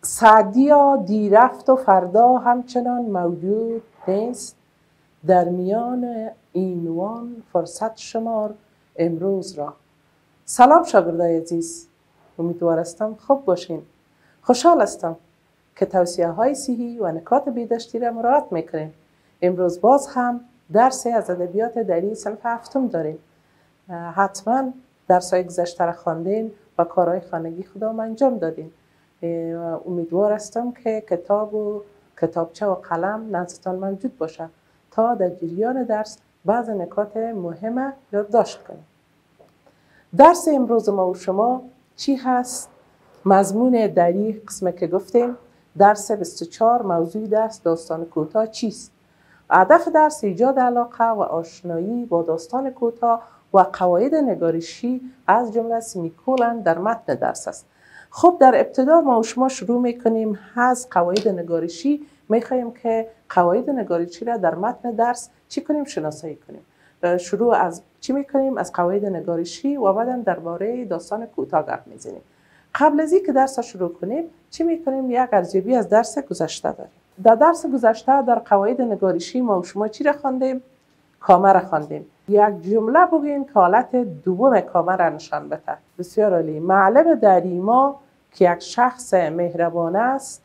سعدیا دی رفت و فردا همچنان موجود نیست، در میان اینوان فرصت شمار امروز را. سلام شاگردای عزیز، امیدوارم خوب باشین. خوشحال هستم که توصیه های صحیح و نکات بهداشتی را مراعات میکنیم. امروز باز هم درسی از ادبیات دری صنف هفتم داریم. حتما درسای گذشته را خواندین و کارهای خانگی خودم انجام دادین. امیدوار هستم که کتاب و کتابچه و قلم نزدتان موجود باشه تا در جریان درس بعض نکات مهمه یادداشت کنیم. درس امروز ما و شما چی هست؟ مضمون دری قسمه که گفتیم درس 24 موضوع درس داستان کوتاه چیست؟ هدف درس ایجاد علاقه و آشنایی با داستان کوتاه و قواعد نگارشی از جمله سمیکولن در متن درس است. خب در ابتدا ما و شما شروع میکنیم از قواعد نگارشی. میخوایم که قواعد نگارشی را در متن درس چی کنیم؟ شناسایی کنیم. شروع از چی میکنیم؟ از قواعد نگارشی و بعدا درباره داستان کوتاه گپ میزنیم. قبل از اینکه درس شروع کنیم چی میکنیم؟ یک ارزیابی از درس گذشته داریم. در درس گذشته در قواعد نگارشی ما و شما چی را خواندیم؟ کامه را خواندیم. یک جمله بگین که حالت دوم کامه را نشان بده. بسیار عالی. معلم دری ما که یک شخص مهربان است،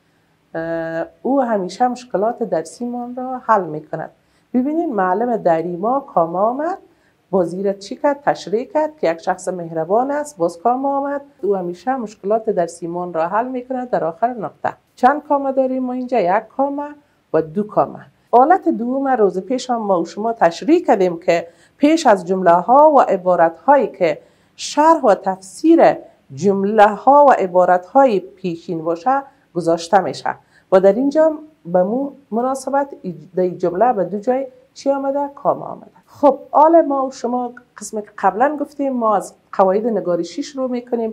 او همیشه مشکلات درسیمان را حل میکند. ببینید معلم دری ما کامه آمد، بازی چی کرد؟ تشریح کرد که یک شخص مهربان است. باز کامه آمد، او همیشه مشکلات درسیمان را حل میکند. در آخر نقطه. چند کامه داریم ما اینجا؟ یک کامه و دو کامه. حالت دوم روز پیش هم ما و شما تشریح کردیم که پیش از جمله ها و عبارت هایی که شرح و تفسیر جمله ها و عبارت های پیشین باشه گذاشته میشه و در اینجا به مناسبت در جمله به دو جای چی آمده؟ کامه آمده. خب حال ما و شما قسم که قبلا گفتیم ما از قواعد نگارشی شروع میکنیم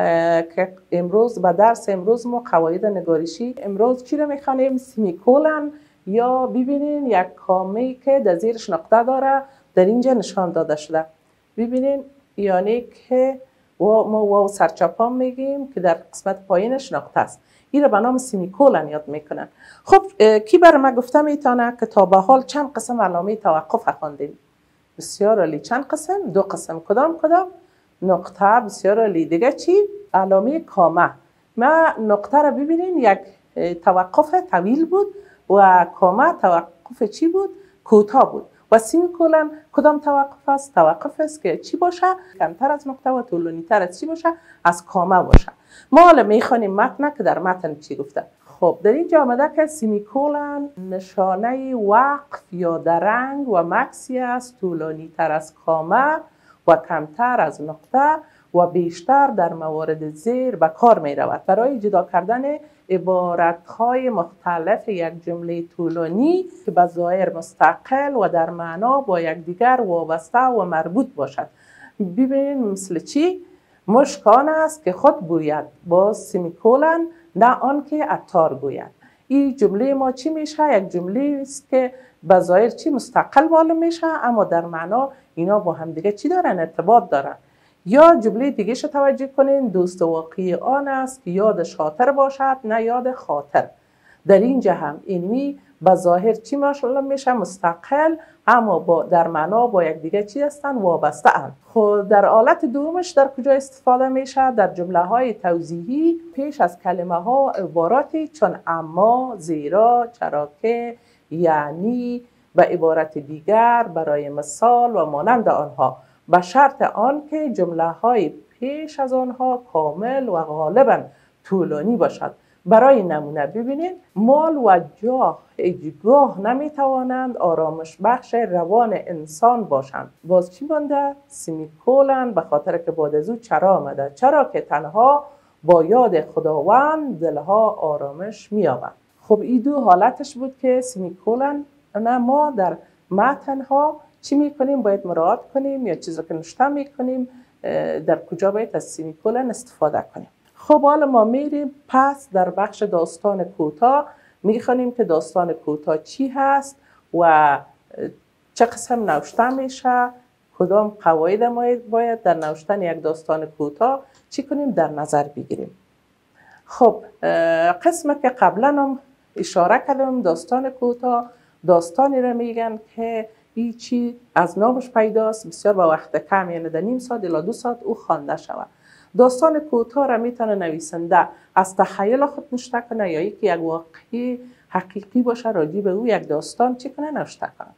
که امروز به درس امروز ما قواعد نگارشی امروز چی رو میخوانیم؟ سمیکولن، یا ببینین یک کامه که در زیرش نقطه داره در اینجا نشان داده شده. ببینین یعنی که ما واو سرچپان میگیم که در قسمت پایینش نقطه است. این رو به نام سمیکولن یاد میکنن. خب کی برای ما گفته میتونه که تا به حال چند قسم علامه توقف خواندیم؟ بسیار عالی. چند قسم؟ دو قسم. کدام؟ نقطه. بسیار عالی. دیگه چی؟ علامه کامه. ما نقطه رو ببینین یک توقف طویل بود و کامه توقف چی بود؟ کوتاه بود. و سمیکولن کدام توقف است؟ توقف است که چی باشه؟ کمتر از نقطه و طولانی تر از چی باشه؟ از کامه باشه. ما حالا میخوانیم متن که در متن چی گفته. خب در اینجا آمده که سمیکولن نشانه وقف یا درنگ و مکسی است، طولانی تر از کامه و کمتر از نقطه و بیشتر در موارد زیر به کار می رود برای جدا کردن عبارت‌های مختلف یک جمله طولانی که به ظاهر مستقل و در معنا با یکدیگر وابسته و مربوط باشد. ببینید مثل چی؟ مشکان است که خود گوید، با سمیکولن، نه آن که عطار گوید. این جمله ما چی میشه؟ یک جمله است که به ظاهر چی مستقل معلوم میشه اما در معنا اینا با هم دیگه چی دارن؟ ارتباط دارن. یا جمله دیگه شو توجه کنین، دوست واقعی آن است که یاد شاطر باشد نه یاد خاطر. در اینجا هم اینمی به ظاهر چی معلوم میشه؟ مستقل اما در معنا با یک دیگه چی هستن؟ وابسته اند. خود در حالت دومش در کجا استفاده میشه؟ در جمله های توضیحی پیش از کلمه ها عباراتی چون اما، زیرا، چراکه، یعنی و عبارت دیگر برای مثال و مانند آنها، به شرط آن که جمله های پیش از آنها کامل و غالبا طولانی باشد. برای نمونه ببینید مال و جاه هیچگاه نمیتوانند آرامش بخش روان انسان باشند. باز چی مانده؟ سمیکولن، به خاطر که بعد از او چرا آمده. چرا که تنها با یاد خداوند دلها آرامش می‌یابند. خب این دو حالتش بود که سمیکولن ما در متن‌ها چی میکنیم؟ باید مراعات کنیم یا چیزی که نوشته میکنیم در کجا باید از سمیکولن استفاده کنیم. خب حالا ما میریم پس در بخش داستان کوتاه میخوانیم که داستان کوتاه چی هست و چه قسم نوشته میشه، کدام قواعد ما باید در نوشتن یک داستان کوتاه چی کنیم در نظر بگیریم. خب قسم که قبلا هم اشاره کردم، داستان کوتاه داستانی را میگن که هیچی از نامش پیداست، بسیار با وقت کم، یعنی در نیم ساعت الی 2 ساعت او خوانده شود. داستان کوتاه را میتونه نویسنده از تخیل خود نوشته کنه یا یک واقعی حقیقی باشه راجع به او یک داستان چی کنه نوشته کنه.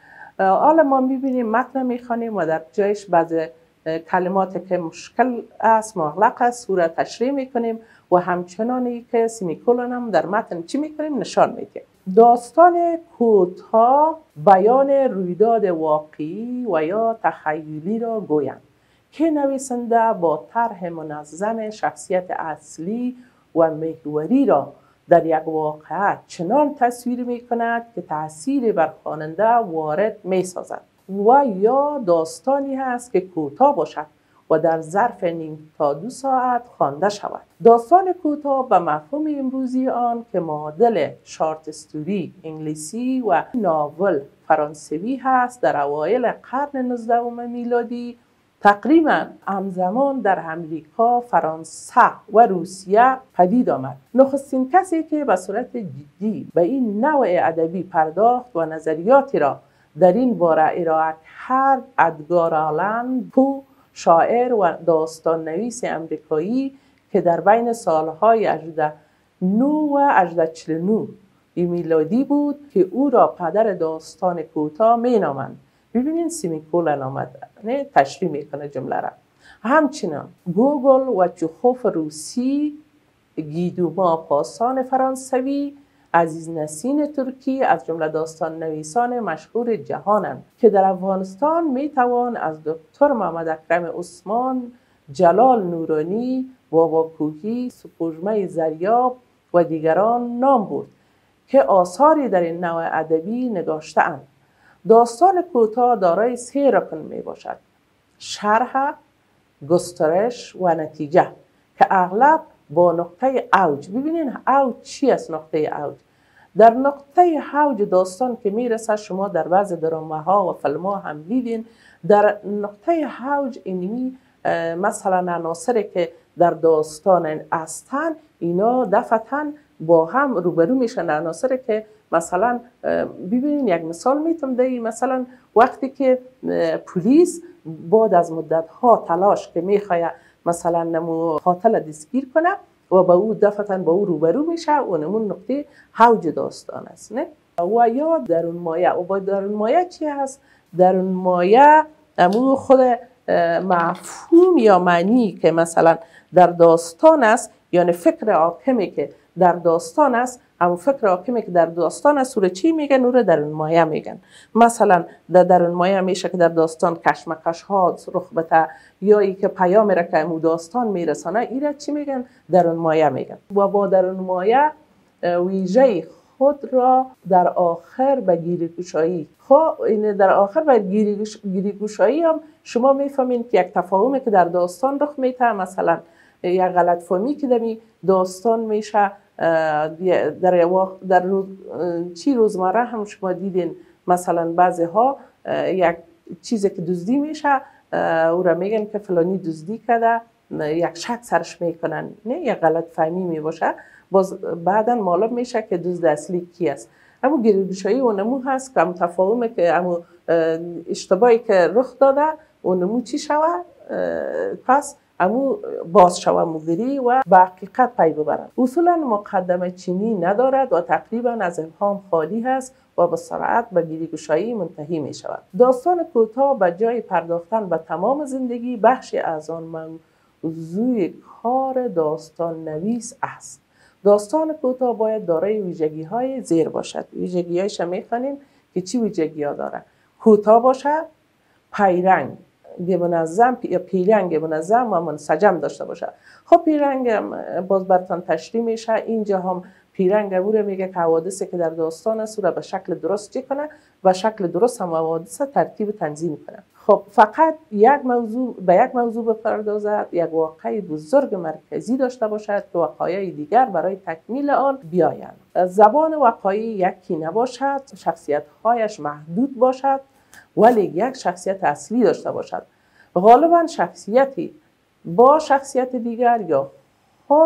حالا ما میبینیم متن میخوانیم و در جایش بعض کلماتی که مشکل است مغلق است او را تشریح میکنیم و همچنانی که سیمیکولون هم در متن چی میکنیم نشان میدیم. داستان کوتاه بیان رویداد واقعی و یا تخیلی را گویند که نویسنده با طرح منظم شخصیت اصلی و محوری را در یک واقعه چنان تصویر می کند که تأثیر بر خواننده وارد می سازد و یا داستانی هست که کوتاه باشد و در ظرف نیم تا 2 ساعت خوانده شود. داستان کوتاه به مفهوم امروزی آن که معادل شارت استوری انگلیسی و ناول فرانسوی هست در اوایل قرن 19 میلادی تقریبا همزمان در امریکا، فرانسه و روسیه پدید آمد. نخستین کسی که به صورت جدی به این نوع ادبی پرداخت و نظریاتی را در این باره ارائه کرد ادگار آلن پو، شاعر و داستان نویس امریکایی که در بین سالهای 1809 و 1849 میلادی بود که او را پدر داستان کوتاه مینامند. ببینین سیمیکولن آمد، نه تشریح میکنه جمله را. همچنان گوگل و چخوف روسی، گیدوما پاسان فرانسوی، عزیز نسین ترکی از جمله داستان نویسان مشهور جهانند که در افغانستان میتوان از دکتر محمد اکرم عثمان، جلال نورانی، بابا کوهی، سپوږمۍ زریاب و دیگران نام برد که آثاری در این نوع ادبی نگاشته‌اند. داستان کوتاه دارای 3 رکن می باشد: شرح، گسترش و نتیجه که اغلب با نقطه اوج. ببینین اوج چی است؟ نقطه اوج در نقطه اوج داستان که میرسه، شما در بعض دراماها و فیلم‌ها هم دیدین در نقطه اوج اینمی مثلا عناصری که در داستان هستند اینا دفعتاً با هم روبرو میشن. عناصری که مثلا ببینین یک مثال میتونم دهی، مثلا وقتی که پلیس بعد از مدت ها تلاش که میخواد مثلا نمو قاتل دستگیر کنه و با او دفعتاً با او روبرو میشه و نمون نقطه اوج داستان است، نه؟ و یا درون مایه. و با درون مایه چی هست؟ درون مایه امو خود مفهوم یا معنی که مثلا در داستان است، یعنی فکر حاکمی که در داستان است، اما فکر حاکمی که در داستان است رو چی میگن؟ او رو درون مایه میگن. مثلا در درون مایه میشه که در داستان کشمکش ها رخ بده یا ای که پیام را که امو داستان میرسانه، این را چی میگن؟ درون مایه میگن. و با درون مایه ویژه خود را در آخر به گیریگشایی. خب این در آخر به گیریگشایی هم شما میفهمین که یک تفاهمی که در داستان رخ میده، مثلا یک غلط فهمی که در داستان میشه در روزمره هم شما دیدین، مثلا بعضی ها یک چیزی که دزدی میشه او را میگن که فلانی دزدی کرده، یک شک سرش میکنن، نه یک غلط فهمی میباشه، باز بعدا معلوم میشه که دزد اصلی کی است. اما گیریگشایی و نمو هست که هم تفاهمه که همون اشتباهی که رخ داده و نمو چی شود، پس امو باز شوه مدیری و به حقیقت پی ببرد. اصولا مقدمه چینی ندارد و تقریبا از ابهام خالی هست و به سرعت به گیریگشایی منتهی می شود. داستان کوتاه به جای پرداختن به تمام زندگی بخشی از آن موضوع کار داستان نویس است. داستان کوتاه باید دارای ویژگی های زیر باشد. ویژگی هایش میخوانیم که چی ویژگی ها داره؟ کوتاه باشد، پیرنگ منظم یا پیرنگ منظم و منسجم داشته باشه. خب پیرنگ باز براتون تشریح میشه. اینجا هم پیرنگ او رو میگه که حوادثی که در داستان است او را به شکل درست چی کنه و شکل درست هم حوادث ترتیب تنظیم کنه. خب فقط یک موضوع بپردازد، یک واقعه بزرگ مرکزی داشته باشد که وقایع دیگر برای تکمیل آن بیایند. زبان واقعی یکی نباشد، شخصیت هایش محدود باشد ولی یک شخصیت اصلی داشته باشد. غالبا شخصیتی با شخصیت دیگر یا خود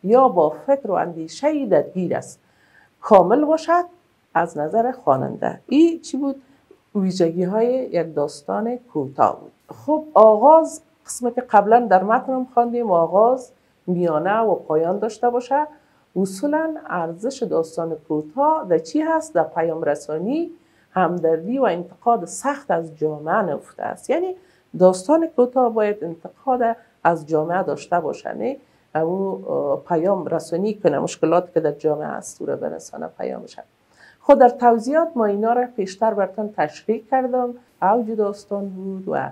یا با فکر و اندیشه درگیر است، کامل باشد از نظر خواننده. این چی بود؟ ویژگی های یک داستان کوتاه بود. خب آغاز، قسمی که قبلا در متنم خواندیم، آغاز، میانه و پایان داشته باشه. اصولا ارزش داستان کوتاه در چی هست؟ در پیام رسانی، همدردی و انتقاد سخت از جامعه نهفته است. یعنی داستان کوتاه باید انتقاد از جامعه داشته باشه، نه او پیام رسانی کنه مشکلات که در جامعه هست رو برسانه پیامش. خود در توضیحات ما اینا را پیشتر براتون تشریح کردم. اوج داستان بود و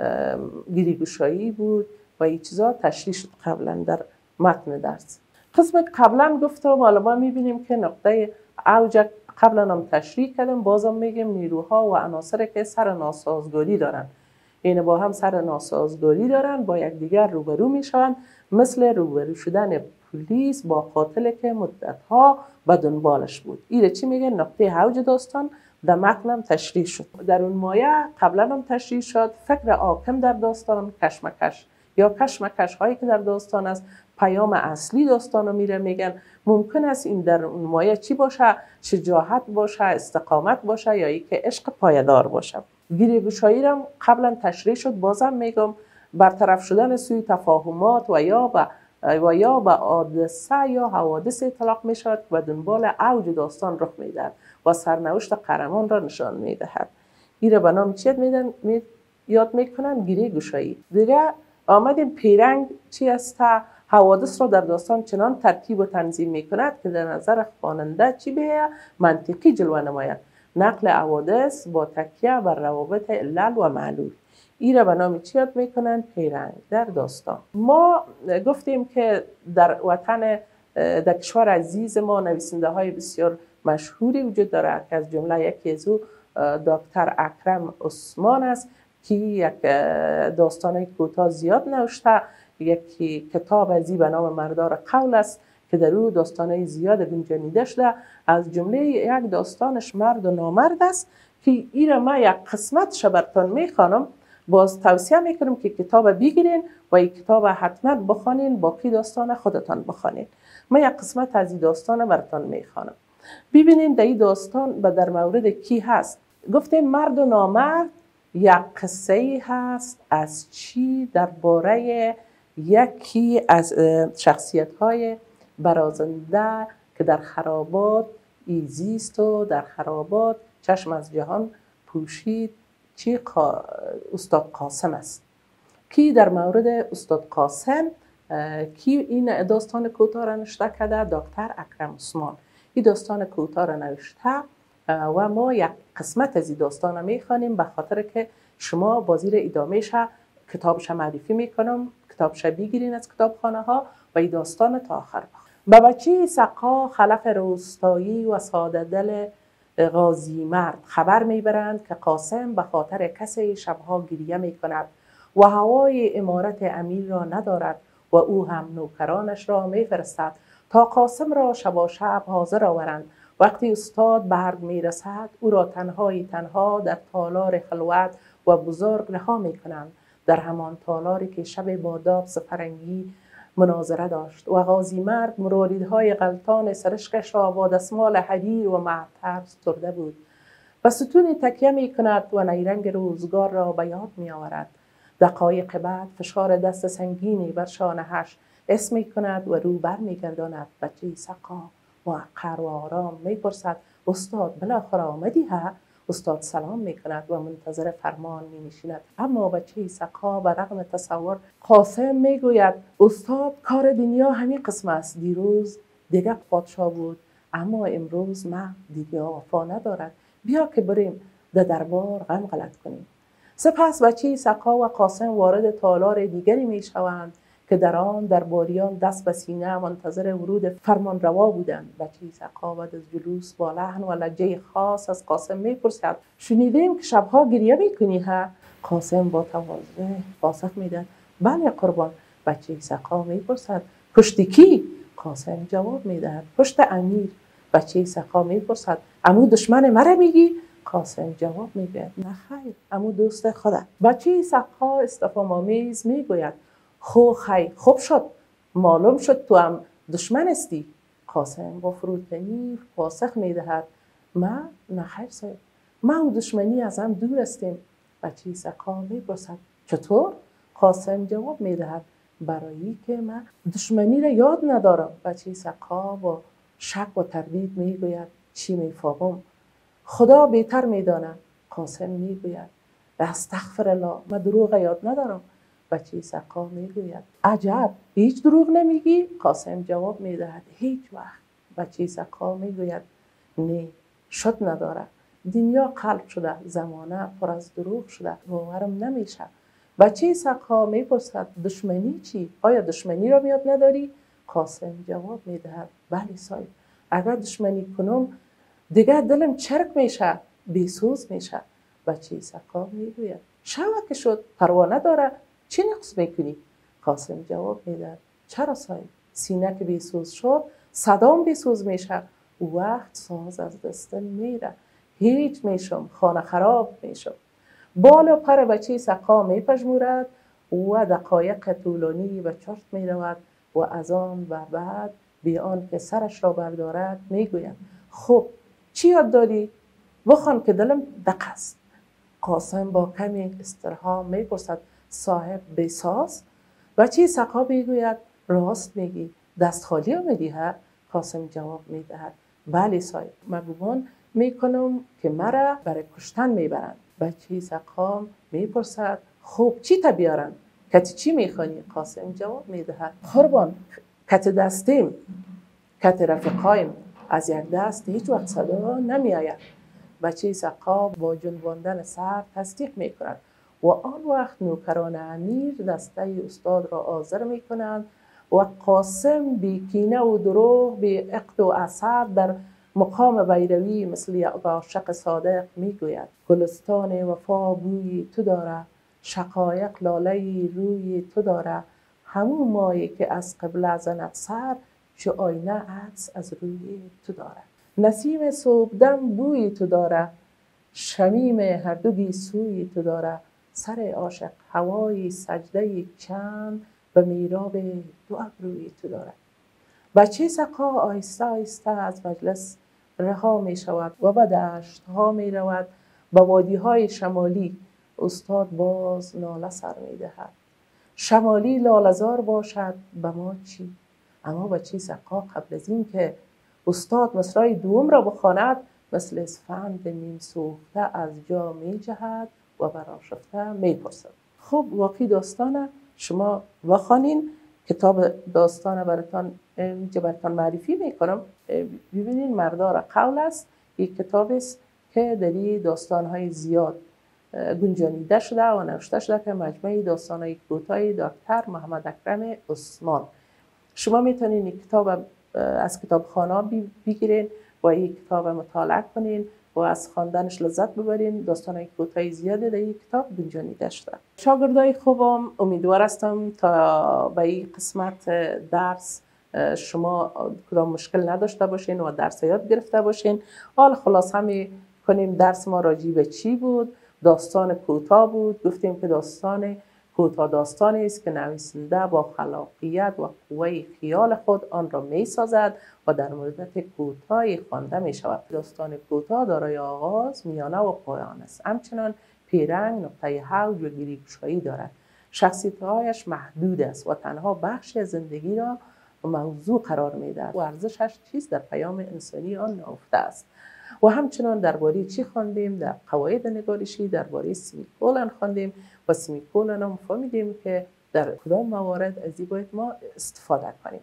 گیریگوشایی بود و این چیزا تشریح شد قبلا در متن درس. قسم قبلا گفتم، حالا ما میبینیم که نقطه اوج قبلا هم تشریح کردم، بازم میگم نیروها و عناصری که سر ناسازگاری دارن، این با هم سر ناسازگاری دارن، با یکدیگر روبرو میشوند، مثل روبرو شدن پلیس با قاتل که مدتها به دنبالش بود. این چی میگه؟ نقطه اوج داستان در متنم تشریح شد. در اون مایه قبلا هم تشریح شد، فکر حاکم در داستان، کشمکش یا کشمکش هایی که در داستان است، پیام اصلی داستان رو میگن. ممکن است این در اون مایه چی باشه؟ شجاعت باشه، استقامت باشه، یا ای که عشق پایدار باشه. گیریگوشایی را قبلا تشریح شد، بازم میگم، برطرف شدن سوی تفاهمات و یا به حادثه یا حوادث اطلاق می شود و دنبال اوج داستان رخ می دهد و سرنوشت قهرمان را نشان می دهد. این را به نام چی یاد می کنن؟ گیریگوشایی. دیگه آمدیم پیرنگ چی است؟ حوادث را در داستان چنان ترتیب و تنظیم می کند که در نظر خواننده چی به منطقی جلوه نماید. نقل حوادث با تکیه بر روابط علل و معلول. این را به نام چی یاد میکنن؟ پیرنگ در داستان. ما گفتیم که در وطن، در کشور عزیز ما نویسنده های بسیار مشهوری وجود داره که از جمله یکی از او دکتر اکرم عثمان است که یک داستان کوتاه زیاد نوشته. یکی کتاب ازی به نام مردار قول است که در او داستانهای زیاد گنجانیده شده، از جمله یک داستانش مرد و نامرد است که این را من یک قسمتش براتون میخوانم. باز توصیه میکنم که کتاب بگیرین و این کتاب حتما بخوانین، باقی داستان خودتان بخوانین. من یک قسمت از این داستان براتون میخوانم. ببینین در این داستان در مورد کی هست. گفتیم مرد و نامرد یک قصه هست از چی؟ درباره یکی از شخصیت های برازنده که در خرابات ایزیست و در خرابات چشم از جهان پوشید، چی؟ استاد قاسم است. کی در مورد استاد قاسم کی این داستان کوتاه را نوشته کرده؟ دکتر اکرم عثمان. این داستان کوتاه را نوشته و ما یک قسمت از این داستان را میخوانیم به خاطر که شما با زیر ادامهش کتابش معرفی میکنم، کتابش بگیرین از کتابخانه ها و این داستان تا آخر بخونید. به بچه سقا خلف روستایی و ساده دل غازی مرد خبر میبرند که قاسم به خاطر کسی شبها گریه میکند و هوای امارت امیر را ندارد و او هم نوکرانش را میفرستد تا قاسم را شب حاضر آورند. وقتی استاد برگ میرسد او را تنها در تالار خلوت و بزرگ رها میکنند، در همان تالاری که شب باداب سفرنگی مناظره داشت و غازی مرد مروریدهای غلطان سرشکش را با دستمال حریر و معطر سترده بود و ستون تکیه می کند و نیرنگ روزگار را به یاد می آورد. دقایق بعد فشار دست سنگینی بر شانه‌اش اسم می کند و رو بر می گرداند. بچه سقا موقر و آرام می پرسد استاد بالاخره آمدی ها؟ استاد سلام می کند و منتظر فرمان می نشیند. اما بچه سقا به رغم تصور قاسم می گوید استاد کار دنیا همین قسم است. دیروز دیگر پادشاه بود اما امروز من دیگه وفا ندارد. بیا که بریم در دربار غم غلط کنیم. سپس بچه سقا و قاسم وارد تالار دیگری می شوند که در آن درباریان دست به سینه منتظر ورود فرمانروا بودند. بچه سقا بعد از جلوس با لحن و لهجه خاص از قاسم میپرسد شنیدیم که شبها گریه میکنی ها؟ قاسم با تواضع پاسخ میدهد بله قربان. بچه سقا میپرسد پشت کی؟ قاسم جواب میدهد پشت امیر. بچه سقا میپرسد عمو دشمن مرا میگی؟ قاسم جواب میدهد نه خیر، عمو دوست خودم. بچه سقا استفهام آمیز میگوید خو خی خوب شد، معلوم شد تو هم دشمن استی؟ قاسم با فروتنی پاسخ میدهد ما نخیر صاحب، ما و دشمنی از هم دور استیم. بچه سقا میپرسد چطور؟ قاسم جواب میدهد برای که من دشمنی را یاد ندارم. بچه سقا با شک و تردید میگوید چی میفهمم؟ خدا بهتر میداند. قاسم میگوید استغفر الله، من دروغ یاد ندارم. بچه سقا میگوید عجب، هیچ دروغ نمیگی؟ قاسم جواب میدهد هیچ وقت. بچه سقا میگوید نه، شد نداره، دنیا قلب شده، زمانه پر از دروغ شده، باورم نمیشه. بچه سقا میپرسد دشمنی چی؟ آیا دشمنی را یاد نداری؟ قاسم جواب میدهد بله صاحب، اگر دشمنی کنم دیگه دلم چرک میشه، بیسوز میشه. بچه سقا میگوید شوه که شد، پروانه داره، چی نقص میکنی؟ قاسم جواب میدهد چرا صاحب، سینه که بیسوز شد صدام بیسوز میشه، وقت ساز از دستم میره، هیچ میشم، خانه خراب میشم. بال و پر بچه سقا میپژمورد و دقایق طولانی به چرت میرود و از آن و بعد بی آنکه سرش را بردارد میگوید خب چی یاد داری؟ بخوان که دلم دق است. قاسم با کمی استرها میپرسد صاحب بساز؟ بچه سقا میگوید راست میگی، دست خالی آمدی ها؟ قاسم جواب میدهد بله صاحب، من گمان میکنم که مرا برای کشتن میبرند. بچه سقا میپرسد خب چی تا بیارن؟ کت چی میخوانی؟ قاسم جواب میدهد قربان، کت دستیم، کت رفیقایم، از یک دست هیچ وقت صدا نمیآید. بچه سقا با جنباندن سر تصدیق میکند و آن وقت نوکران امیر دسته استاد را حاضر میکنند و قاسم بی کینه و دروغ، بی عقد و حسد در مقام بیروی مثل یک عاشق صادق میگوید گلستان وفا بوی تو داره، شقایق لاله روی تو داره، همون مایی که از قبله زند سر، چو آینه عکس از روی تو داره. نسیم صبحدم بوی تو داره، شمیم هر دو گیسوی تو داره، سر عاشق هوای سجده چند، به میراب دو ابروی تو داره. بچه سقا آهسته آهسته از مجلس رها می شود و به دشت ها می رود، به وادی های شمالی. استاد باز ناله سر می دهد شمالی لاله‌زار باشد به ما چی؟ اما بچه سقا قبل از این که استاد مصرع دوم را بخواند مثل اسفند نیم سوخته از جا می جهد و برآشفته می پرسد خب واقعی داستان شما بخوانین. کتاب داستان براتان اینجا براتان معرفی میکنم. ببینین مردار قول است، یک کتاب است که در این داستان‌های زیاد گنجانیده شده و نوشته شده که مجموعه داستان‌های کوتاه دکتر محمد اکرم عثمان. شما میتونین این کتاب از کتابخانه بگیرین و این کتاب مطالعه کنین و از خواندنش لذت ببرین. داستان‌های کوتاه زیاده در این کتاب گنجانیده شده. شاگردای خوبم، امیدوار هستم تا به این قسمت درس شما کدام مشکل نداشته باشین و درس یاد گرفته باشین. حال خلاصه می کنیم درس ما راجع به چی بود؟ داستان کوتاه بود. گفتیم که داستان کوتاه داستانی است که نویسنده با خلاقیت و قوه خیال خود آن را می سازد و در مدت کوتاهی خوانده می شود. داستان کوتاه دارای آغاز، میانه و پایان است. همچنان پیرنگ، نقطه اوج و گیریگشایی دارد. شخصیت‌هایش محدود است و تنها بخشی از زندگی را موضوع قرار می‌دهد و ارزشش چیست در پیام انسانی آن نهفته است. و همچنان درباره چی خواندیم؟ در قواعد نگارشی درباره سمیکولن خواندیم و سمیکولن هم فهمیدیم که در کدام موارد از این باید ما استفاده کنیم.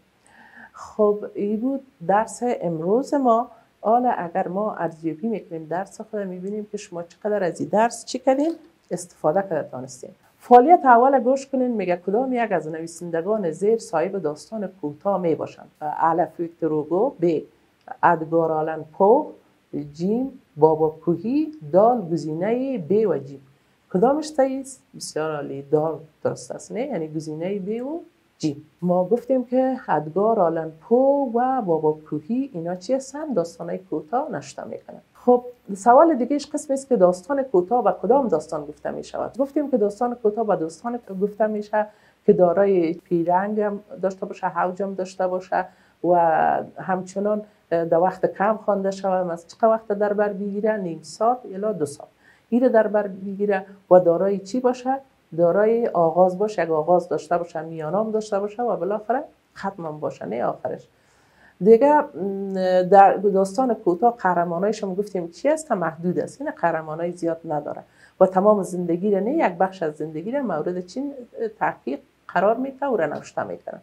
خب این بود درس امروز ما. حالا اگر ما ارزیابی میکنیم درس خود، میبینیم که شما چقدر از این درس چی کردین؟ استفاده کرده دانستین. فعالیت اول گوش کنین. میگه کدام یک از نویسندگان زیر صاحب داستان کوتاه می باشند؟ الف ویکتور هوگو، ب ادگار آلن پو، جیم بابا کوهی، دال گزینه ب و جیم. کدامش صحیح است؟ بسیار عالی، دال درست است، نه؟ یعنی گزینه ب و جیم. ما گفتیم که ادگار آلن پو و بابا کوهی اینا چی هستن؟ داستانای کوتاه نوشته میکنن. خب سوال دیگهش قسم است که داستان کوتاه به کدام داستان گفته می شود؟ گفتیم که داستان کوتاه به داستان گفته میشه که دارای پیرنگ هم داشته باشه، اوج هم داشته باشه و همچنان در وقت کم خوانده شود. از چقدر وقت در بر بگیره؟ نیم ساعت الی 2 ساعت این در بر بگیره و دارای چی باشه؟ دارای آغاز باشه، یک آغاز داشته باشه، میانام داشته باشه و بالاخره ختمم باشه، نه آخرش. دیگه در داستان کوتاه قهرمانایش هم گفتیم چی است؟ محدود است، این قهرمانای زیاد نداره و تمام زندگی را، نه یک بخش از زندگی را مورد چین تحقیق قرار میده و را نوشته میکنه.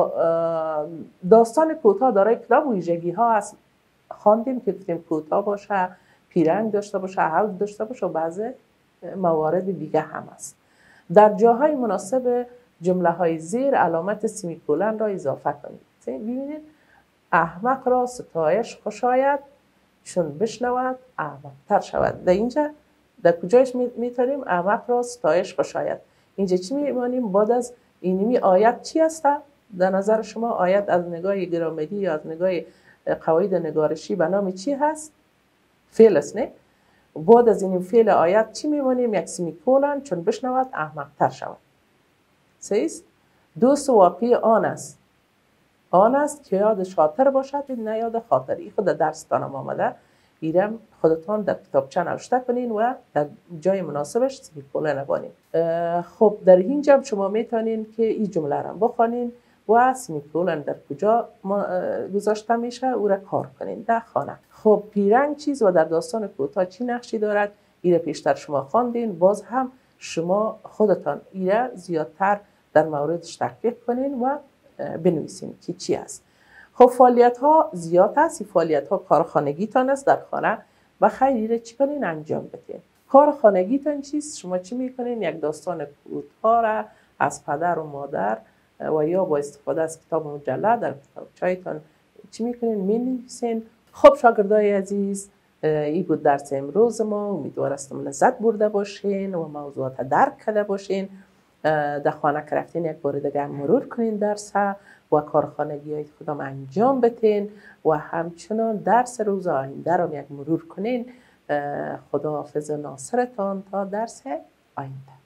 داستان کوتاه دارای کدام ویژگی ها است؟ خواندیم که گفتیم کوتاه باشه، پیرنگ داشته باشه، حوض داشته باشه و بعضی موارد دیگه هم است. در جاهای مناسب جمله های زیر علامت سمیکولن را اضافه کنید. ببینید احمق را ستایش خوش آید، چون بشنود احمق‌تر شود. در اینجا در کجایش میتونیم احمق را ستایش خوش آید؟ اینجا چی میمانیم؟ بعد از اینمی آیت چی است؟ در نظر شما آیت از نگاه گرامری یا از نگاه قواعد نگارشی به نام چی هست؟ فعل است، نه؟ بعد از این فعل آیت چی میمانیم؟ یک سمیکولن، چون بشنود احمق‌تر شود. صحیح؟ دوست واقعی آن است که یاد شاطر باشد، نه یاد خاطری. خود درستانم آمده، ایرم خودتان در کتابچه نوشته کنین و در جای مناسبش سمیکولن بانین. خب در اینجا شما میتونین که این جمله را بخوانین و سمیکولن در کجا گذاشته میشه او را کار کنین در خانه. خب پیرنگ چیز و در داستان کوتاه چی نقشی دارد؟ ایره پیشتر شما خواندین، باز هم شما خودتان ایره زیادتر در موردش تحقیق کنین و بنویسین که چی است. خب فعالیت ها زیاد است. این فعالیت ها کارخانگیتان است در خانه و خیلی چی کنین؟ انجام بدین. کارخانگیتان چیست؟ شما چی میکنین؟ یک داستان کوتاه را از پدر و مادر و یا با استفاده از کتاب مجلد در کتابچه‌تان چی میکنین؟ مینویسین. خب شاگردای عزیز، این بود درس امروز ما. امیدوارم لذت برده باشین و موضوعات درک کرده باشین. در خانه که رفتین یک بار دیگه مرور کنین درس و کارخانگی های خودم انجام بتین و همچنان درس روز آینده رو یک مرور کنین. خداحافظ ناصرتان تا درس آینده.